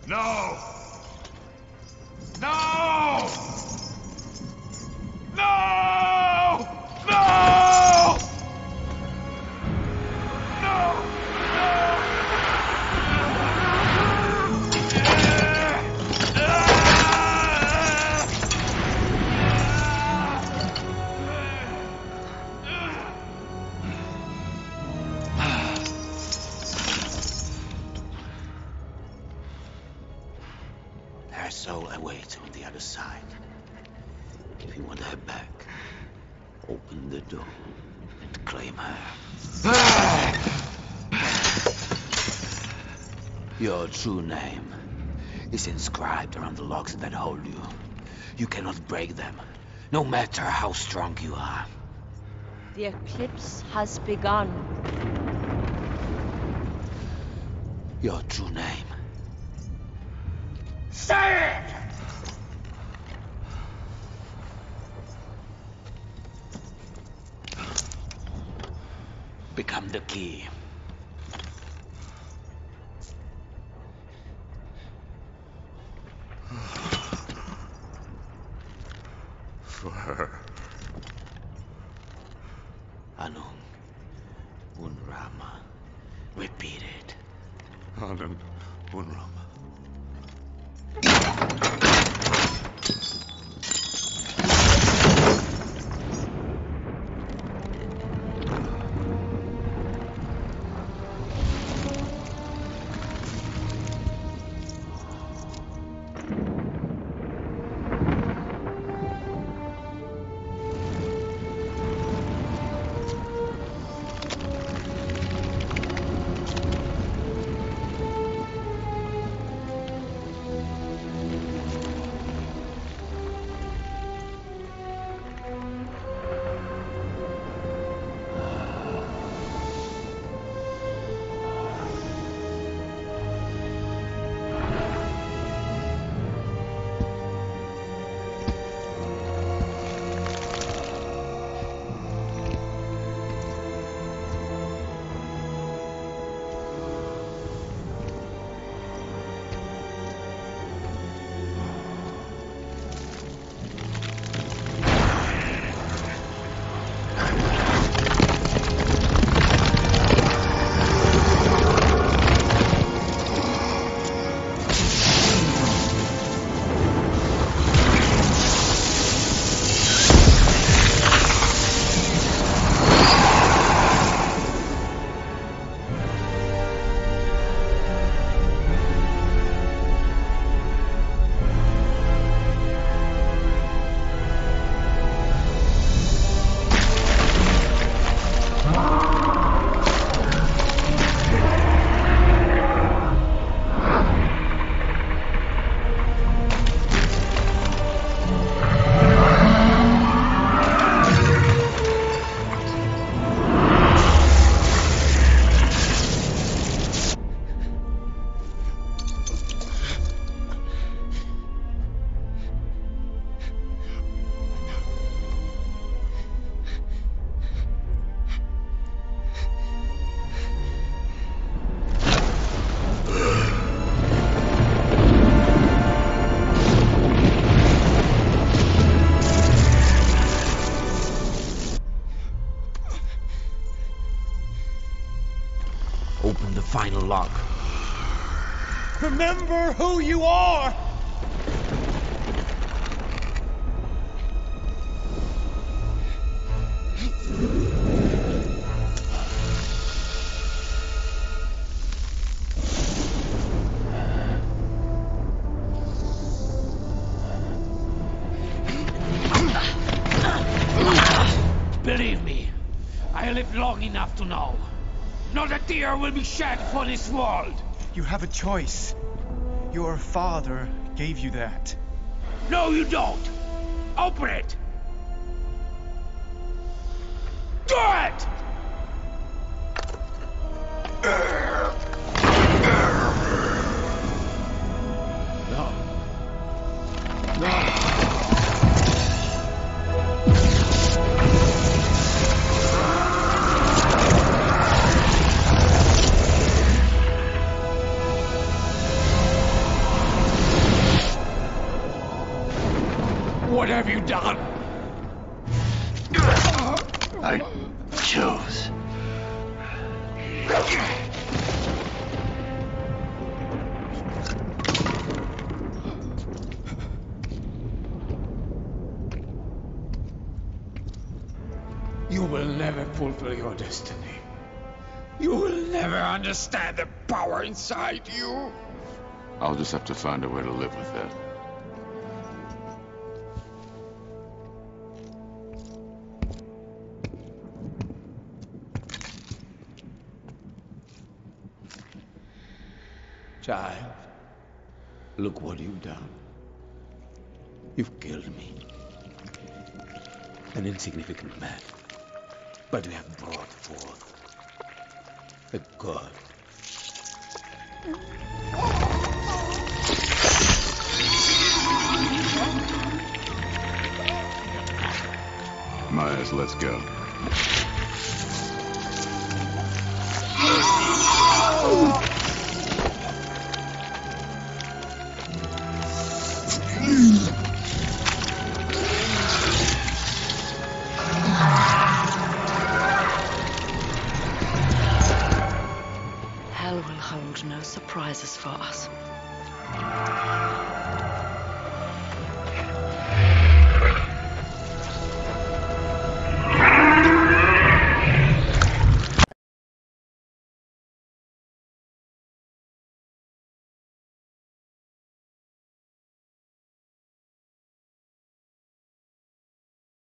No! No! No! No! No! Her soul awaits on the other side. If you want her back, open the door and claim her. Your true name is inscribed around the locks that hold you. You cannot break them, no matter how strong you are. The eclipse has begun. Your true name. Say it! Become the key. For her. Anung, Rama. Repeat it. Anung, Rama. Open the final lock. Remember who you are! Believe me, I lived long enough to know. Not a tear will be shed for this world. You have a choice. Your father gave you that. No, you don't. Open it. Do it! No. No. What have you done? I chose. You will never fulfill your destiny. You will never understand the power inside you. I'll just have to find a way to live with that. Child, look what you've done. You've killed me. An insignificant man. But you have brought forth the god. Myers, let's go. Hell will hold no surprises for us.